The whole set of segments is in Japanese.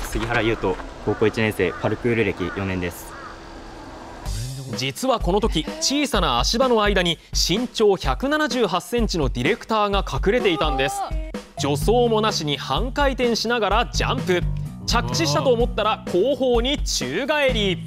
杉原優斗、高校1年生、パルクール歴4年です。 実はこの時、小さな足場の間に身長178センチのディレクターが隠れていたんです。助走もなしに半回転しながらジャンプ、着地したと思ったら後方に宙返り。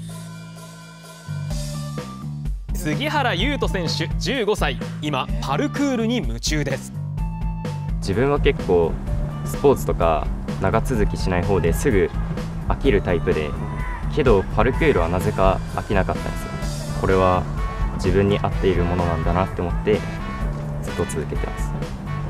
杉原優斗選手15歳、今パルクールに夢中です。 自分は結構スポーツとか長続きしない方ですぐ飽きるタイプで、けどパルクールはなぜか飽きなかったんですよ。これは自分に合っているものなんだなって思ってずっと続けてます。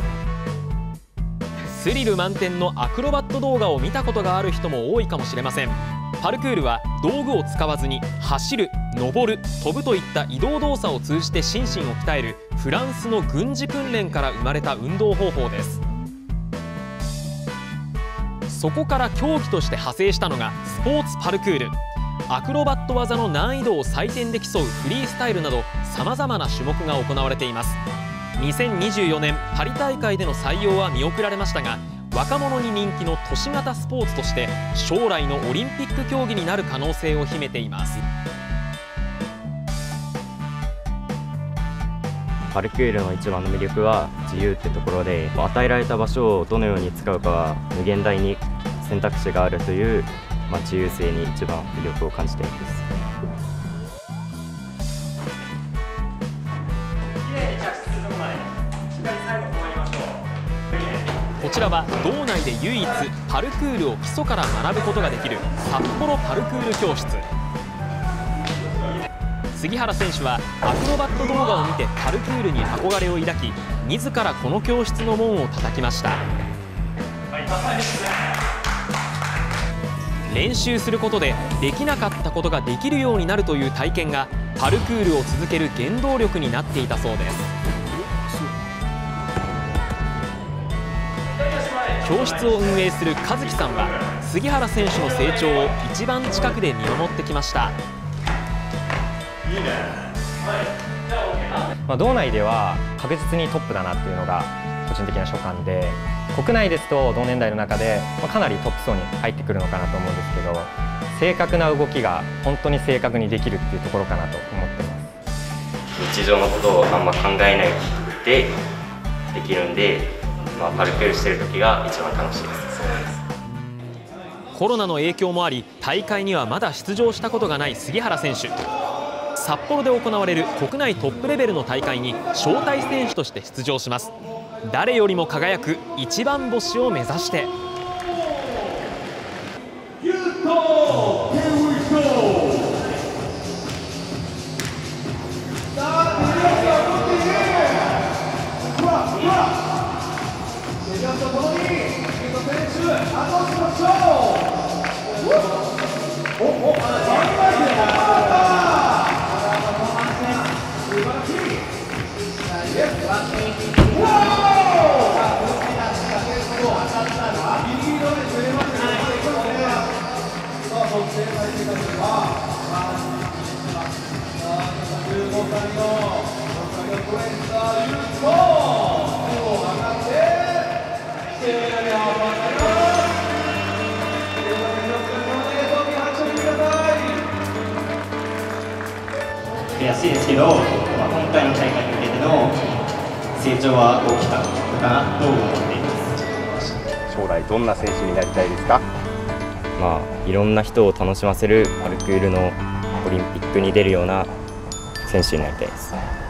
スリル満点のアクロバット動画を見たことがある人も多いかもしれません。パルクールは道具を使わずに走る、登る、飛ぶといった移動動作を通じて心身を鍛えるフランスの軍事訓練から生まれた運動方法です。そこから競技として派生したのがスポーツパルクール。アクロバット技の難易度を採点で競うフリースタイルなどさまざまな種目が行われています。2024年パリ大会での採用は見送られましたが、若者に人気の都市型スポーツとして将来のオリンピック競技になる可能性を秘めています。 パルクールの一番の魅力は自由ってところで、与えられた場所をどのように使うかは無限大に選択肢があるという、自由性に一番魅力を感じています。 こちらは道内で唯一パルクールを基礎から学ぶことができる札幌パルクール教室。杉原選手はアクロバット動画を見てパルクールに憧れを抱き、自らこの教室の門を叩きました。練習することでできなかったことができるようになるという体験がパルクールを続ける原動力になっていたそうです。教室を運営する和樹さんは杉原選手の成長を一番近くで見守ってきました。 道内では確実にトップだなっていうのが個人的な所感で、国内ですと同年代の中でかなりトップ層に入ってくるのかなと思うんですけど、正確な動きが本当に正確にできるっていうところかなと思ってます。 日常のことをあんま考えないでできるんで、パルクールしてる時が一番楽しいです。 コロナの影響もあり大会にはまだ出場したことがない杉原選手。札幌で行われる国内トップレベルの大会に招待選手として出場します。誰よりも輝く一番星を目指して。 悔しいですけど、今回の大会に向けての成長は大きかったかなと思っています。 将来どんな選手になりたいですか？ いろんな人を楽しませるパルクールのオリンピックに出るような選手になりたいです。